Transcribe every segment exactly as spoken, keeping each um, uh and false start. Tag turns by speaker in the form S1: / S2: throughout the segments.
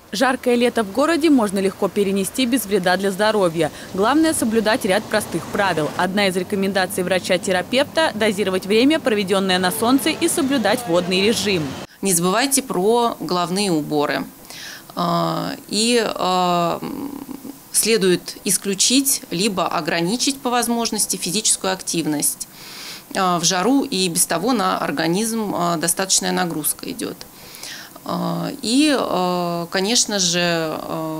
S1: Жаркое лето в городе можно легко перенести без вреда для здоровья. Главное – соблюдать ряд простых правил. Одна из рекомендаций врача-терапевта – дозировать время, проведенное на солнце, и соблюдать водный режим.
S2: Не забывайте про головные уборы. И следует исключить либо ограничить по возможности физическую активность. В жару и без того на организм достаточная нагрузка идет. И, конечно же,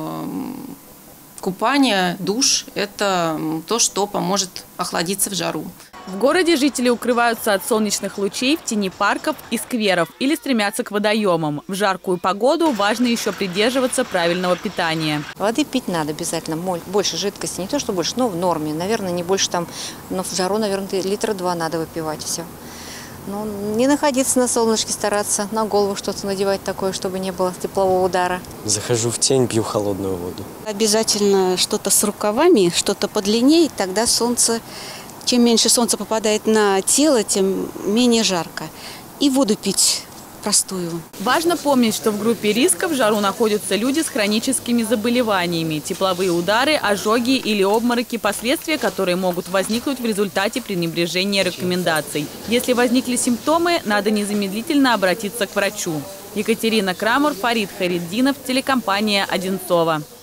S2: купание, душ – это то, что поможет охладиться в жару.
S1: В городе жители укрываются от солнечных лучей в тени парков и скверов или стремятся к водоемам. В жаркую погоду важно еще придерживаться правильного питания.
S3: Воды пить надо обязательно, больше жидкости, не то что больше, но в норме. Наверное, не больше там, но в жару, наверное, литра два надо выпивать, все. Ну, не находиться на солнышке, стараться на голову что-то надевать такое, чтобы не было теплового удара.
S4: Захожу в тень, пью холодную воду.
S5: Обязательно что-то с рукавами, что-то подлиннее, тогда солнце, чем меньше солнца попадает на тело, тем менее жарко. И воду пить простую.
S1: Важно помнить, что в группе риска в жару находятся люди с хроническими заболеваниями, тепловые удары, ожоги или обмороки, последствия, которые могут возникнуть в результате пренебрежения рекомендаций. Если возникли симптомы, надо незамедлительно обратиться к врачу. Екатерина Крамер, Фарид Хайретдинов, телекомпания «Одинцово».